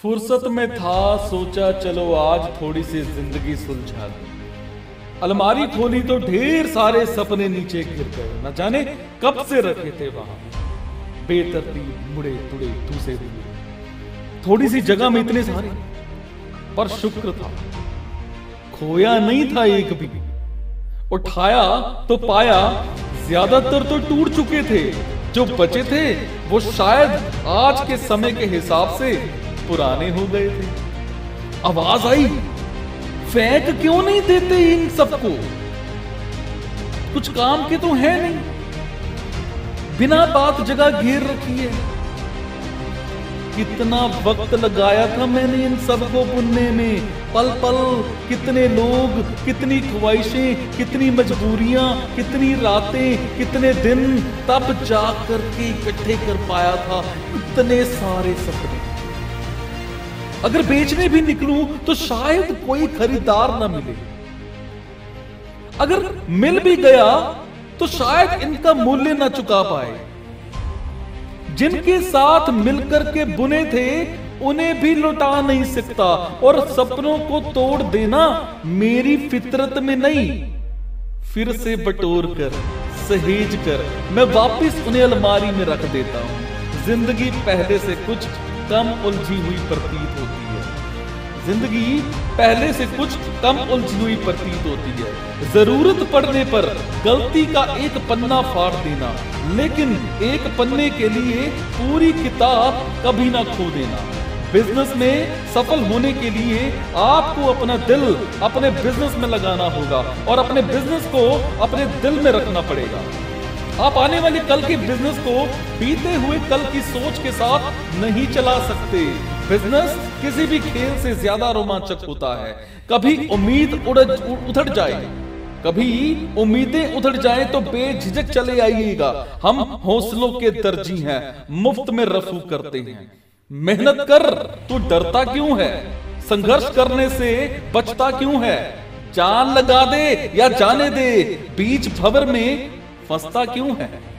फुर्सत में था, सोचा चलो आज थोड़ी सी जिंदगी सुलझा दूं। अलमारी खोली तो ढेर सारे सपने नीचे गिर गए, न जाने कब से रखे थे वहां, बेतरतीब मुड़े तुड़े दूसरे दिए। थोड़ी सी जगह में इतने सारे, पर शुक्र था खोया नहीं था एक भी। उठाया तो पाया ज्यादातर तो टूट चुके थे, जो बचे थे वो शायद आज के समय के हिसाब से पुराने हो गए थे। आवाज आई, फेंक क्यों नहीं देते इन सबको, कुछ काम के तो है नहीं, बिना बात जगह घेर रखी है। कितना वक्त लगाया था मैंने इन सबको बुनने में, पल पल कितने लोग, कितनी ख्वाहिशें, कितनी मजबूरियां, कितनी रातें, कितने दिन, तब जा करके इकट्ठे कर पाया था इतने सारे सपने। अगर बेचने भी निकलूं तो शायद कोई खरीदार ना मिले, अगर मिल भी गया तो शायद इनका मूल्य ना चुका पाए। जिनके साथ मिलकर के बुने थे उन्हें भी लौटा नहीं सकता, और सपनों को तोड़ देना मेरी फितरत में नहीं। फिर से बटोर कर सहेज कर मैं वापस उन्हें अलमारी में रख देता हूं। जिंदगी पहले से कुछ कम उलझी हुई प्रतीत होती है, जिंदगी पहले से कुछ कम उलझी हुई प्रतीत होती है। जरूरत पड़ने पर गलती का एक पन्ना फाड़ देना, लेकिन एक पन्ने के लिए पूरी किताब कभी ना खो देना। बिजनेस में सफल होने के लिए आपको अपना दिल अपने बिजनेस में लगाना होगा, और अपने बिजनेस को अपने दिल में रखना पड़ेगा। आप आने वाले कल के बिजनेस को बीते हुए कल की सोच के साथ नहीं चला सकते। बिजनेस किसी भी खेल से ज्यादा रोमांचक होता है। कभी उम्मीद उधड़ जाए, कभी उम्मीदें उधड़ जाएं तो बेझिझक चले आइएगा। हम हौसलों के दर्जी हैं, मुफ्त में रफू करते हैं। मेहनत कर, तू डरता क्यों है? संघर्ष करने से बचता क्यों है? जान लगा दे या जाने दे, बीच भंवर में फंसता क्यों है?